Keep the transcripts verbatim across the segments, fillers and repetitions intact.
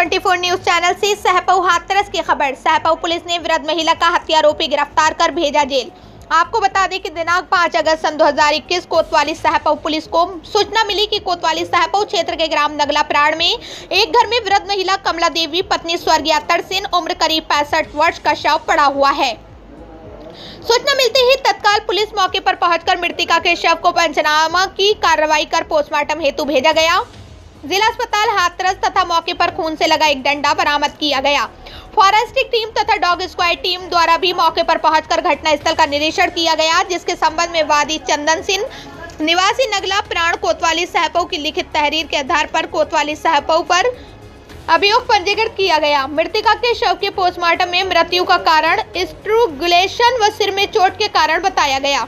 चौबीस news channel से सहपऊ हाथरस की खबर। सहपऊ पुलिस ने वृद्ध महिला का हत्यारोपी गिरफ्तार कर भेजा जेल। आपको बता दें कि दिनांक पाँच अगस्त सन दो हज़ार इक्कीस कोतवाली सहपऊ पुलिस को सूचना मिली कि कोतवाली सहपऊ क्षेत्र के ग्राम नगला प्राण में एक घर में वृद्ध महिला कमला देवी पत्नी स्वर्गीय अत्तर सिंह उम्र करीब पैंसठ वर्ष का शव पड़ा हुआ है। सूचना मिलते ही तत्काल पुलिस मौके पर पहुंचकर मृतका के शव को पंचनामा की कार्रवाई कर पोस्टमार्टम हेतु भेजा गया। जिला अस्पताल हाथरस तथा मौके पर खून से लगा एक डंडा बरामद किया गया। फॉरेंसिक टीम तथा डॉग स्क्वाड टीम द्वारा भी मौके पर पहुंचकर घटना स्थल का निरीक्षण किया गया, जिसके संबंध में वादी चंदन सिंह निवासी नगला प्राण कोतवाली सहपऊ की लिखित तहरीर के आधार पर कोतवाली सहपऊ पर अभियोग पंजीकृत किया गया। मृतका के शव के पोस्टमार्टम में मृत्यु का कारण स्ट्रैंगुलेशन व सिर में चोट के कारण बताया गया।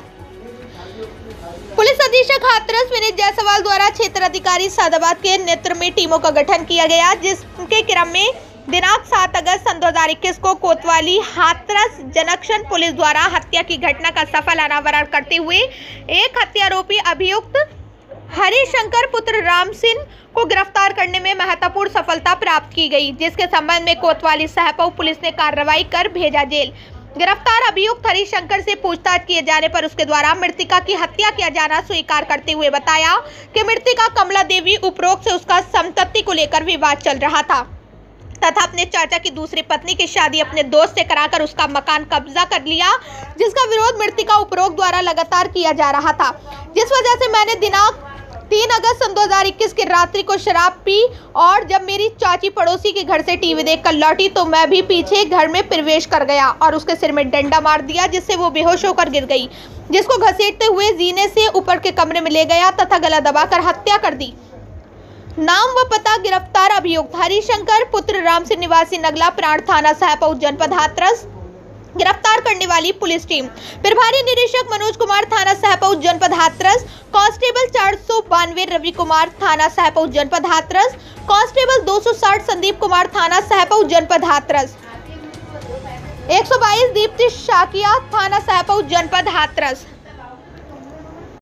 पुलिस अधीक्षक हाथरस विनीत जायसवाल द्वारा क्षेत्र अधिकारी सादाबाद के नेतृत्व में टीमों का गठन किया गया, जिसके क्रम में दिनांक सात अगस्त सन दो हज़ार इक्कीस को कोतवाली हाथरस जंक्शन पुलिस द्वारा हत्या की घटना का सफल अनावरण करते हुए एक हत्यारोपी अभियुक्त हरिशंकर पुत्र राम सिंह को गिरफ्तार करने में महत्वपूर्ण सफलता प्राप्त की गई, जिसके संबंध में कोतवाली सहपऊ पुलिस ने कार्रवाई कर भेजा जेल। गिरफ्तार अभियुक्त हरिशंकर से पूछताछ किए जाने पर उसके द्वारा मृतका की हत्या किया जाना स्वीकार करते हुए बताया कि मृतका कमला देवी उपरोक्त से उसका संपत्ति को लेकर विवाद चल रहा था तथा अपने चाचा की दूसरी पत्नी की शादी अपने दोस्त से कराकर उसका मकान कब्जा कर लिया, जिसका विरोध मृतका उपरोक्त द्वारा लगातार किया जा रहा था। जिस वजह से मैंने दिनांक तीन अगस्त सन दो हज़ार इक्कीस की रात्रि को शराब पी और जब मेरी चाची पड़ोसी के घर से टीवी देखकर लौटी तो मैं भी पीछे घर में प्रवेश कर गया और उसके सिर में डंडा मार दिया, जिससे वो बेहोश होकर गिर गई, जिसको घसीटते हुए जीने से ऊपर के कमरे में ले गया तथा गला दबाकर हत्या कर दी। नाम व पता गिरफ्तार अभियुक्त हरिशंकर पुत्र राम सिंह निवासी नगला प्राण थाना सहपऊ जनपद हाथरस। गिरफ्तार करने वाली पुलिस टीम प्रभारी निरीक्षक मनोज कुमार थाना सहपऊ जनपद हाथरस, कांस्टेबल चार सौ बानवे रवि कुमार थाना सहपऊ जनपद हाथरस, कांस्टेबल दो सौ साठ संदीप कुमार थाना सहपऊ जनपद हाथरस, एक सौ बाईस दीप्ति शाकिया थाना सहपऊ जनपद हाथरस।